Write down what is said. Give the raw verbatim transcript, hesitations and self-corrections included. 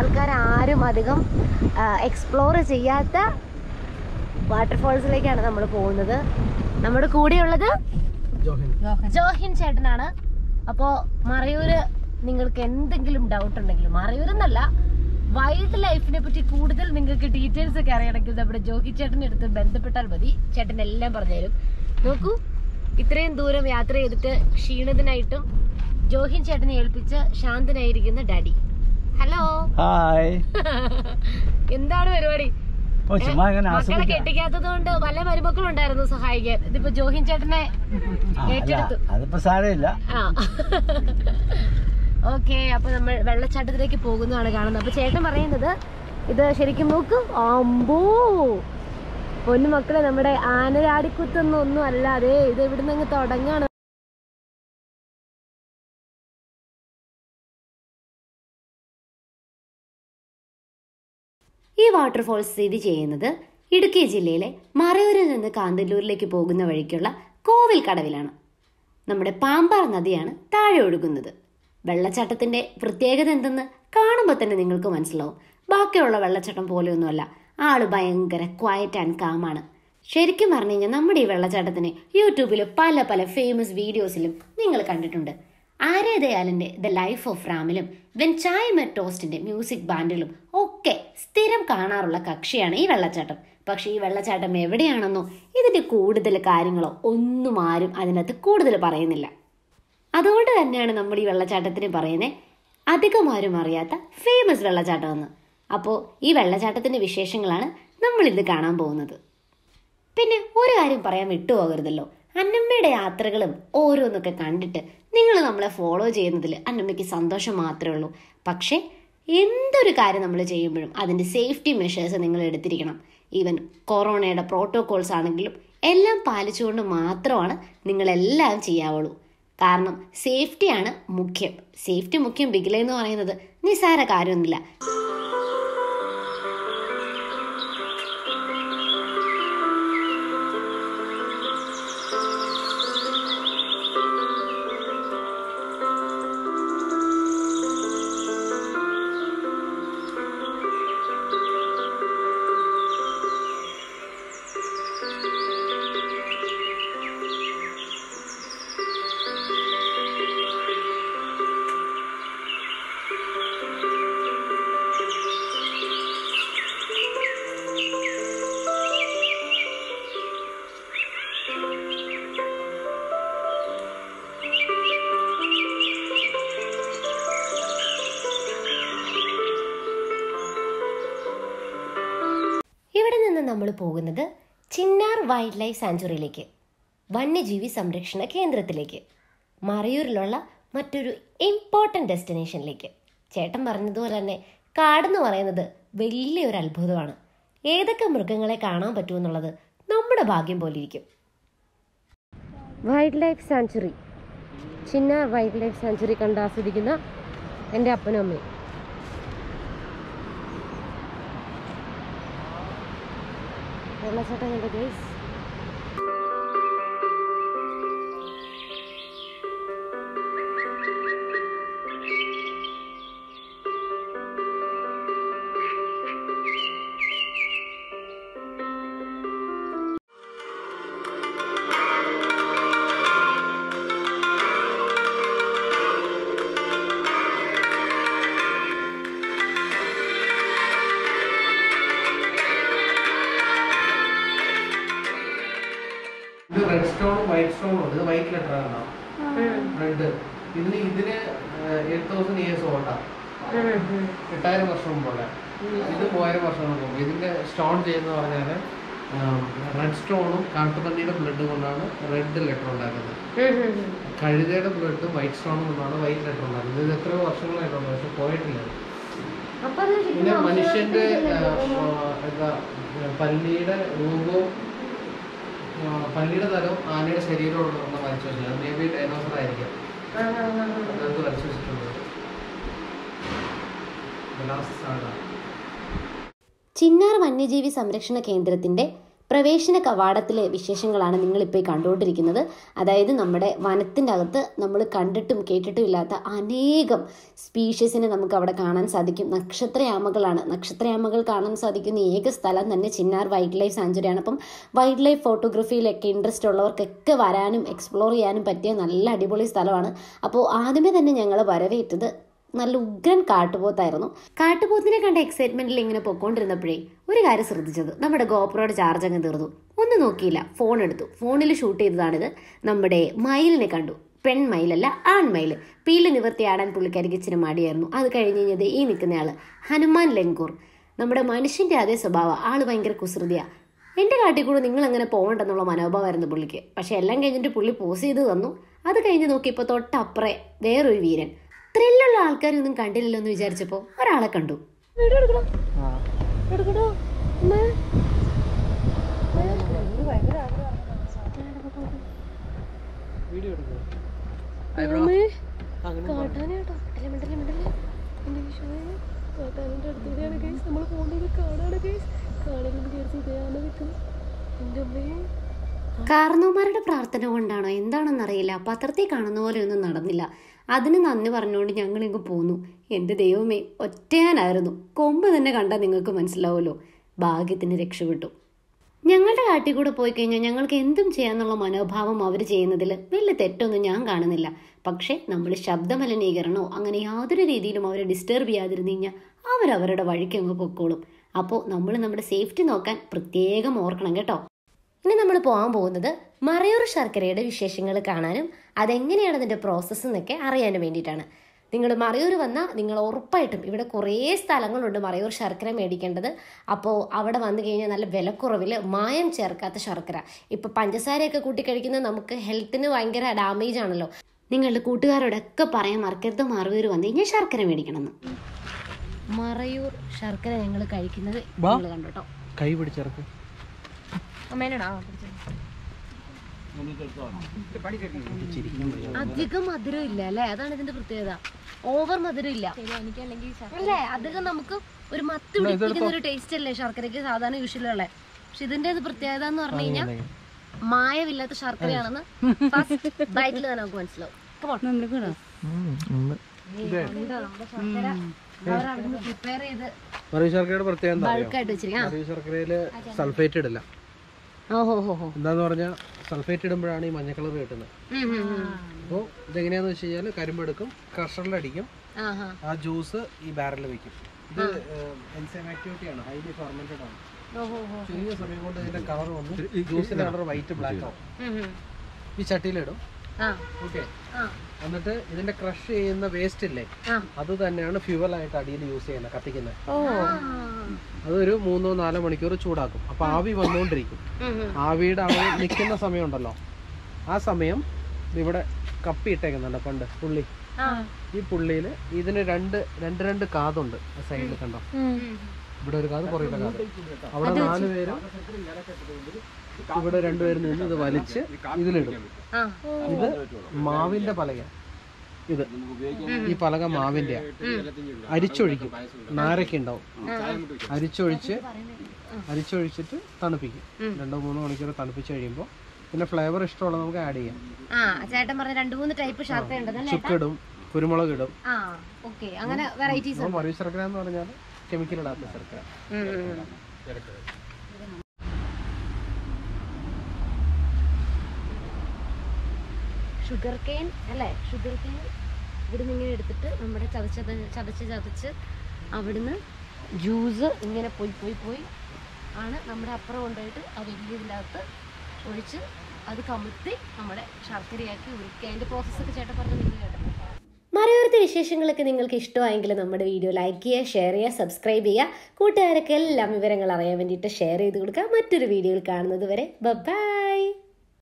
ആൾക്കാർ ആരും അധികം എക്സ്പ്ലോർ ചെയ്യാത്ത വാട്ടർഫോൾസിലേക്കാണ് നമ്മൾ പോകുന്നത്. നമ്മുടെ കൂടെയുള്ളത് ജോഹിൻ ചേട്ടനാണ്. അപ്പോൾ മറയൂര് നിങ്ങൾക്ക് എന്തെങ്കിലും ഡൗട്ട് ഉണ്ടെങ്കിലും, മറയൂരെന്നല്ല വൈൽഡ് ലൈഫിനെ പറ്റി കൂടുതൽ നിങ്ങൾക്ക് ഡീറ്റെയിൽസ് ഒക്കെ അറിയണമെങ്കിൽ നമ്മുടെ ജോഹി ചേട്ടൻ്റെ അടുത്ത് ബന്ധപ്പെട്ടാൽ മതി. ചേട്ടൻ എല്ലാം പറഞ്ഞുതരും. നോക്കൂ, ഇത്രയും ദൂരം യാത്ര ചെയ്തിട്ട് ക്ഷീണിതനായിട്ടും ജോഹിൻ ചേട്ടനെ ഏൽപ്പിച്ച് ശാന്തനായിരിക്കുന്ന ഡാഡി. Hello, hi. എന്താണ് പരിപാടി? മക്കളെ കെട്ടിക്കാത്തത് കൊണ്ട് പല മരുമക്കളും ഉണ്ടായിരുന്നു സഹായിക്കാൻ. ഇതിപ്പോ ജോഹിൻ ചേട്ടനെ ഏറ്റെടുത്തു. ഓക്കെ, അപ്പൊ നമ്മൾ വെള്ളച്ചാട്ടത്തിലേക്ക് പോകുന്നതാണ് കാണുന്നത്. അപ്പൊ ചേട്ടൻ പറയുന്നത് ഇത് ശരിക്കും നോക്കൂ, അമ്പോ പൊന്നു മക്കളെ, നമ്മുടെ ആനരാടിക്കുത്തൊന്നും ഒന്നും അല്ലാതെ ഇത് ഇവിടുന്ന് അങ്ങ് തുടങ്ങാണ്. ഈ വാട്ടർഫോൾസ് സ്ഥിതി ചെയ്യുന്നത് ഇടുക്കി ജില്ലയിലെ മറയൂരിൽ നിന്ന് കാന്തല്ലൂരിലേക്ക് പോകുന്ന വഴിക്കുള്ള കോവിൽ കടവിലാണ്. നമ്മുടെ പാമ്പാർ നദിയാണ് താഴെ ഒഴുകുന്നത്. വെള്ളച്ചാട്ടത്തിന്റെ പ്രത്യേകത എന്തെന്ന് കാണുമ്പോൾ തന്നെ നിങ്ങൾക്ക് മനസ്സിലാവും. ബാക്കിയുള്ള വെള്ളച്ചാട്ടം പോലെയൊന്നുമല്ല, ആള് ഭയങ്കര ക്വയറ്റ് ആൻഡ് കാമാണ്. ശരിക്കും പറഞ്ഞു കഴിഞ്ഞാൽ നമ്മുടെ ഈ വെള്ളച്ചാട്ടത്തിന് യൂട്യൂബിൽ പല പല ഫേമസ് വീഡിയോസിലും നിങ്ങൾ കണ്ടിട്ടുണ്ട്. ആര്യ ദയാലിന്റെ ദ ലൈഫ് ഓഫ് റാമിലും വെൻ ചായ മെറ്റ് ടോസ്റ്റിന്റെ മ്യൂസിക് ബാൻഡിലും ഒക്കെ സ്ഥിരം കാണാറുള്ള കക്ഷിയാണ് ഈ വെള്ളച്ചാട്ടം. പക്ഷെ ഈ വെള്ളച്ചാട്ടം എവിടെയാണെന്നോ ഇതിന്റെ കൂടുതൽ കാര്യങ്ങളോ ഒന്നും ആരും അതിനകത്ത് കൂടുതൽ പറയുന്നില്ല. അതുകൊണ്ട് തന്നെയാണ് നമ്മൾ ഈ വെള്ളച്ചാട്ടത്തിന് പറയുന്നത് അധികം ആരും അറിയാത്ത ഫേമസ് വെള്ളച്ചാട്ടമെന്ന്. അപ്പോൾ ഈ വെള്ളച്ചാട്ടത്തിന്റെ വിശേഷങ്ങളാണ് നമ്മൾ ഇന്ന് കാണാൻ പോകുന്നത്. പിന്നെ ഒരു കാര്യം പറയാൻ വിട്ടുപോകരുതല്ലോ, അന്നമ്മയുടെ യാത്രകളും ഓരോന്നൊക്കെ കണ്ടിട്ട് നിങ്ങൾ നമ്മളെ ഫോളോ ചെയ്യുന്നതിൽ അന്നമ്മയ്ക്ക് സന്തോഷം മാത്രമേ ഉള്ളൂ. പക്ഷേ എന്തൊരു കാര്യം നമ്മൾ ചെയ്യുമ്പോഴും അതിൻ്റെ സേഫ്റ്റി മെഷേഴ്സ് നിങ്ങൾ എടുത്തിരിക്കണം. ഈവൻ കൊറോണയുടെ പ്രോട്ടോകോൾസ് ആണെങ്കിലും എല്ലാം പാലിച്ചുകൊണ്ട് മാത്രമാണ് നിങ്ങളെല്ലാം ചെയ്യാവുള്ളൂ. കാരണം സേഫ്റ്റിയാണ് മുഖ്യം. സേഫ്റ്റി മുഖ്യം ബിഗില എന്ന് പറയുന്നത് നിസ്സാര കാര്യമൊന്നുമില്ല. നമ്മൾ പോകുന്നത് ചിന്നാർ വൈൽഡ് ലൈഫ് സാങ്ച്വറിയിലേക്ക്, വന്യജീവി സംരക്ഷണ കേന്ദ്രത്തിലേക്ക്, മറയൂരിലുള്ള മറ്റൊരു ഇമ്പോർട്ടൻ്റ് ഡെസ്റ്റിനേഷനിലേക്ക്. ചേട്ടൻ പറഞ്ഞതുപോലെ തന്നെ കാടെന്ന് പറയുന്നത് വലിയൊരു അത്ഭുതമാണ്. ഏതൊക്കെ മൃഗങ്ങളെ കാണാൻ പറ്റുമെന്നുള്ളത് നമ്മുടെ ഭാഗ്യം പോലെ ഇരിക്കും. Wildlife sanctuary, Chinnar wildlife sanctuary കണ്ട് ആസ്വദിക്കുന്ന എൻ്റെ അപ്പനും അമ്മയും. വെള്ളച്ചാട്ടം കണ്ട ഗൈസ്. റെഡ് സ്റ്റോണും വൈറ്റ് സ്റ്റോണും ഉണ്ട്. ഇത് വൈറ്റ് ലെറ്റർ ആണ് റെഡ്. ഇതിന് ഇതിന് എയ്റ്റ് തൗസൻഡ് ഇയേഴ്സ് ഓൾഡാണ്, എട്ടായിരം വർഷം മുമ്പുള്ള. ഇത് മൂവായിരം വർഷം മുമ്പ്. ഇതിന്റെ സ്റ്റോൺ ചെയ്യുന്ന പറഞ്ഞാൽ റെഡ് സ്റ്റോണും കാട്ടുപന്നിയുടെ ബ്ലഡ് കൊണ്ടാണ് റെഡ് ലെറ്റർ ഉണ്ടാക്കുന്നത്. കഴുതയുടെ ബ്ലഡും വൈറ്റ് സ്റ്റോണും കൊണ്ടാണ് വൈറ്റ് ലെറ്റർ ഉണ്ടാക്കുന്നത്. ഇത് എത്രയോ വർഷങ്ങളായിട്ടുണ്ട്, പക്ഷെ പോയിട്ടില്ല. പിന്നെ മനുഷ്യന്റെ എന്താ പല്ലിയുടെ രൂപവും പല്ലിയുടെ തലവും ആനയുടെ ശരീരവും ഒന്ന് വരച്ചു വെച്ചത്. മേ ബി ഡൈനോസർ ആയിരിക്കാം, അതൊക്കെ വരച്ചു വെച്ചിട്ടുണ്ട്. ചിന്നാർ വന്യജീവി സംരക്ഷണ കേന്ദ്രത്തിന്റെ പ്രവേശന കവാടത്തിലെ വിശേഷങ്ങളാണ് നിങ്ങളിപ്പോൾ കണ്ടുകൊണ്ടിരിക്കുന്നത്. അതായത് നമ്മുടെ വനത്തിൻ്റെ അകത്ത് നമ്മൾ കണ്ടിട്ടും കേട്ടിട്ടും ഇല്ലാത്ത അനേകം സ്പീഷീസിനെ നമുക്ക് അവിടെ കാണാൻ സാധിക്കും. നക്ഷത്രയാമകളാണ്. നക്ഷത്രയാമകൾ കാണാൻ സാധിക്കുന്ന ഏക സ്ഥലം തന്നെ ചിന്നാർ വൈൽഡ് ലൈഫ് സാഞ്ചുറിയാണ്. അപ്പം വൈൽഡ് ലൈഫ് ഫോട്ടോഗ്രാഫിയിലൊക്കെ ഇൻട്രസ്റ്റ് ഉള്ളവർക്കൊക്കെ വരാനും എക്സ്പ്ലോർ ചെയ്യാനും പറ്റിയ നല്ല അടിപൊളി സ്ഥലമാണ്. അപ്പോൾ ആദ്യമേ തന്നെ ഞങ്ങൾ വരവേറ്റത് നല്ല ഉഗ്രൻ കാട്ടുപോത്തായിരുന്നു. കാട്ടുപോത്തിനെ കണ്ട എക്സൈറ്റ്മെന്റിൽ ഇങ്ങനെ പൊക്കോണ്ടിരുന്നപ്പോഴേ ഒരു കാര്യം ശ്രദ്ധിച്ചത്, നമ്മുടെ ഗോപ്രോയുടെ ചാർജ് അങ്ങ് തീർന്നു. ഒന്നും നോക്കിയില്ല, ഫോൺ എടുത്തു. ഫോണിൽ ഷൂട്ട് ചെയ്തതാണിത്. നമ്മുടെ മയിലിനെ കണ്ടു. പെൺമയിലല്ല, ആൺമയിൽ. പീല് നിവർത്തിയാടാൻ പുള്ളിക്കാരിക്ക് ഇച്ചിരി മടിയായിരുന്നു. അത് കഴിഞ്ഞ് കഴിഞ്ഞത് ഈ നിൽക്കുന്നയാള് ഹനുമാൻ ലങ്കൂർ. നമ്മുടെ മനുഷ്യന്റെ അതേ സ്വഭാവം. ആള് ഭയങ്കര കുസൃതിയാണ്. എൻ്റെ കാട്ടിക്കൂടെ നിങ്ങൾ അങ്ങനെ പോകണ്ടെന്നുള്ള മനോഭാവമായിരുന്നു പുള്ളിക്ക്. പക്ഷെ എല്ലാം കഴിഞ്ഞിട്ട് പുള്ളി പോസ് ചെയ്ത് തന്നു. അത് കഴിഞ്ഞ് നോക്കിയപ്പോൾ തൊട്ടപ്പുറേ വേറൊരു വീരൻ. ത്രില്ലുള്ള ആൾക്കാരൊന്നും കണ്ടില്ലല്ലോ എന്ന് വിചാരിച്ചപ്പോൾ ഒരാളെ കണ്ടു. കാരണവന്മാരുടെ പ്രാർത്ഥന കൊണ്ടാണോ എന്താണെന്നറിയില്ല, പത്രത്തിൽ കാണുന്ന പോലെ ഒന്നും നടന്നില്ല. അതിന് നന്ദി പറഞ്ഞുകൊണ്ട് ഞങ്ങളിങ്ങ് പോന്നു. എൻ്റെ ദൈവമേ, ഒറ്റയാനായിരുന്നു. കൊമ്പ് തന്നെ കണ്ടാൽ നിങ്ങൾക്ക് മനസ്സിലാവുമല്ലോ. ഭാഗ്യത്തിന് രക്ഷപ്പെട്ടു. ഞങ്ങളുടെ കാട്ടിൽ കൂടെ പോയി കഴിഞ്ഞാൽ ഞങ്ങൾക്ക് എന്തും ചെയ്യാന്നുള്ള മനോഭാവം അവർ ചെയ്യുന്നതിൽ വലിയ തെറ്റൊന്നും ഞാൻ കാണുന്നില്ല. പക്ഷേ നമ്മൾ ശബ്ദമലിനീകരണമോ അങ്ങനെ യാതൊരു രീതിയിലും അവരെ ഡിസ്റ്റർബ് ചെയ്യാതിരുന്നു കഴിഞ്ഞാൽ അവരവരുടെ വഴിക്ക് അങ്ങ് പൊക്കോളും. അപ്പോൾ നമ്മൾ നമ്മുടെ സേഫ്റ്റി നോക്കാൻ പ്രത്യേകം ഓർക്കണം കേട്ടോ. ഇനി നമ്മൾ പോകാൻ പോകുന്നത് മറയൂർ ശർക്കരയുടെ വിശേഷങ്ങൾ കാണാനും അതെങ്ങനെയാണ് അതിൻ്റെ പ്രോസസ്സ് എന്നൊക്കെ അറിയാനും വേണ്ടിയിട്ടാണ്. നിങ്ങൾ മറയൂർ വന്നാൽ നിങ്ങൾ ഉറപ്പായിട്ടും, ഇവിടെ കുറേ സ്ഥലങ്ങളുണ്ട് മറയൂർ ശർക്കര മേടിക്കേണ്ടത്. അപ്പോൾ അവിടെ വന്നു കഴിഞ്ഞാൽ നല്ല വിലക്കുറവിൽ മായം ചേർക്കാത്ത ശർക്കര. ഇപ്പോൾ പഞ്ചസാരയൊക്കെ കൂട്ടി കഴിക്കുന്നത് നമുക്ക് ഹെൽത്തിന് ഭയങ്കര ഡാമേജ് ആണല്ലോ. നിങ്ങളുടെ കൂട്ടുകാരോടൊക്കെ പറയാൻ മറക്കരുത് മറയൂർ വന്നു കഴിഞ്ഞാൽ ശർക്കര മേടിക്കണമെന്ന്. മറയൂർ ശർക്കര ഞങ്ങൾ കഴിക്കുന്നത് നിങ്ങൾ കണ്ടോട്ടോ. കൈ പിടിച്ചിറക്കും. അധികം മധുരം ഇല്ല അല്ലേ, അതാണ് ഇതിന്റെ പ്രത്യേകത. ഓവർ മധുരം ഇല്ല അല്ലേ, അധികം നമുക്ക് ഒരു മത്ത് പിടിപ്പിക്കുന്ന ഒരു ടേസ്റ്റ് അല്ലേ ശർക്കരയ്ക്ക് സാധാരണ യൂഷ്വലുള്ള. പക്ഷെ ഇതിന്റെ പ്രത്യേകത എന്ന് പറഞ്ഞു കഴിഞ്ഞാൽ മായമില്ലാത്ത ശർക്കരയാണെന്ന് ഫസ്റ്റ് ബൈറ്റിൽ തന്നെ നമുക്ക് മനസ്സിലാവും. ശർക്കരയുടെ പ്രത്യേകത ശർക്കരയില് സൾഫേറ്റ് ഇടില്ല. എന്താന്ന് പറഞ്ഞാൽ സൾഫേറ്റ് ഇടുമ്പോഴാണ് ഈ മഞ്ഞ കളർ കിട്ടുന്നത്. അപ്പോൾ ഇതെങ്ങനെയാന്ന് വെച്ച് കഴിഞ്ഞാൽ കരിമ്പെടുക്കും, ക്രഷറിലടിക്കും, ആ ജ്യൂസ് ഈ ബാരലിൽ വെക്കും. ഇത് എൻസൈം ആക്ടിവിറ്റി ആണ്, ഹൈലി ഫെർമെന്റഡ് ആണ്. ചെറിയ സമയം കൊണ്ട് ഇതിന്റെ കളർ വന്ന് ജ്യൂസിന്റെ കളർ വൈറ്റ് ബ്ലാക്ക് ആവും. ഈ ചട്ടിയിലിടും. ഓക്കെ, എന്നിട്ട് ഇതിന്റെ ക്രഷ് ചെയ്യുന്ന വേസ്റ്റ് ഇല്ലേ, അത് തന്നെയാണ് ഫ്യൂവൽ ആയിട്ട് അടിയിൽ യൂസ് ചെയ്യുന്നത്, കത്തിക്കുന്നത്. അതൊരു മൂന്നോ നാലോ മണിക്കൂർ ചൂടാക്കും. അപ്പൊ ആവി വന്നുകൊണ്ടിരിക്കും. ആവിയുടെ ആവി നിൽക്കുന്ന സമയം ഉണ്ടല്ലോ, ആ സമയം ഇവിടെ കപ്പി ഇട്ടേക്കുന്നുണ്ട് പണ്ട് പുള്ളി. ഈ പുള്ളിയില് ഇതിന് രണ്ട് രണ്ട് രണ്ട് കാതുണ്ട് സൈഡിൽ കണ്ടോ. ഇവിടെ ഒരു കാത്, പുറകിലെ കാത്. അവിടെ നാല് പേരും ഇവിടെ രണ്ടുപേരും നിന്ന് ഇത് വലിച്ച് ഇതിലിടും. ഇത് മാവിന്റെ പലക. ഇത് ഈ പലക മാവിന്റെ അരിച്ചൊഴിക്കും. നാരൊക്കെ ഉണ്ടാവും. അരിച്ചൊഴിച്ച് അരിച്ചൊഴിച്ചിട്ട് തണുപ്പിക്കും. രണ്ടോ മൂന്നോ മണിക്കൂർ തണുപ്പിച്ച് കഴിയുമ്പോൾ പിന്നെ ഫ്ലേവർ ഇഷ്ടമുള്ള നമുക്ക് ആഡ് ചെയ്യാം. ചേട്ടൻ പറഞ്ഞ രണ്ട് മൂന്ന് ടൈപ്പ് ശർക്കര ഉണ്ട്. ചുക്കിടും, കുരുമുളക് ഇടും. അങ്ങനെ വെറൈറ്റീസ്. മറയൂർ ശർക്കര എന്ന് പറഞ്ഞാൽ കെമിക്കൽ ഇടാത്ത ശർക്കര. ഷുഗർ കെയിൻ അല്ലേ, ഷുഗർ കെയിൻ ഇവിടുന്ന് ഇങ്ങനെ എടുത്തിട്ട് നമ്മുടെ ചതച്ച് ചതച്ച് ചതച്ച് അവിടുന്ന് ജ്യൂസ് ഇങ്ങനെ പോയി പോയി പോയി ആണ് നമ്മുടെ അപ്പുറം കൊണ്ടുപോയിട്ട് ആ വലിയ ഇതിൻ്റെ അകത്ത് ഒഴിച്ച് അത് കമുത്തി നമ്മുടെ ശർക്കരയാക്കി ഉരുക്കി. അതിൻ്റെ പ്രോസസ്സൊക്കെ ചേട്ടൻ പറഞ്ഞ് നിങ്ങൾ കേട്ടോ. മറയൂരത്തെ വിശേഷങ്ങളൊക്കെ നിങ്ങൾക്ക് ഇഷ്ടമായെങ്കിൽ നമ്മുടെ വീഡിയോ ലൈക്ക് ചെയ്യുക, ഷെയർ ചെയ്യുക, സബ്സ്ക്രൈബ് ചെയ്യുക. കൂട്ടുകാരൊക്കെ എല്ലാം വിവരങ്ങൾ അറിയാൻ വേണ്ടിയിട്ട് ഷെയർ ചെയ്ത് കൊടുക്കുക. മറ്റൊരു വീഡിയോയിൽ കാണുന്നത് വരെ ബൈ.